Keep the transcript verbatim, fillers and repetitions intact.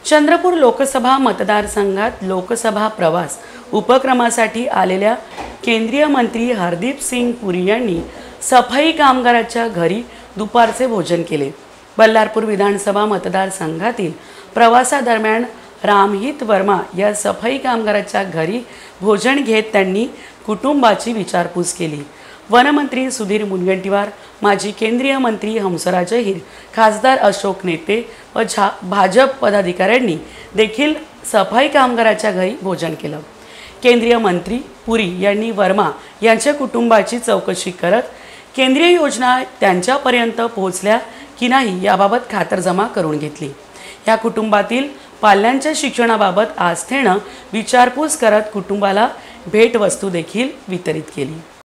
चंद्रपूर लोकसभा मतदारसंघात लोकसभा प्रवास उपक्रमासाठी आलेल्या केंद्रीय मंत्री हरदीप सिंग पुरी यांनी सफाई कामगाराच्या घरी दुपारचे भोजन केले। बल्लारपूर विधानसभा मतदारसंघातील प्रवासादरम्यान रामहित वर्मा या सफाई कामगाराच्या घरी भोजन घेत त्यांनी कुटुंबाची विचारपूस केली। वनमंत्री सुधीर मुनगंटीवार, माजी केंद्रीय मंत्री हंसराज अहिर, खासदार अशोक नेते व भाजप पदाधिकाऱ्यांनी देखील सफाई कामगाराच्या घरी भोजन केलं। केंद्रीय मंत्री पुरी यांनी वर्मा यांच्या कुटुंबाची चौकशी करत केंद्रीय योजना त्यांच्यापर्यंत पोहोचल्या की नाही याबाबत खातरजमा करून घेतली। या कुटुंबातील पाल्यांच्या शिक्षणाबाबत आस्थेने विचारपूस करत कुटुंबाला भेटवस्तू देखील वितरित केली।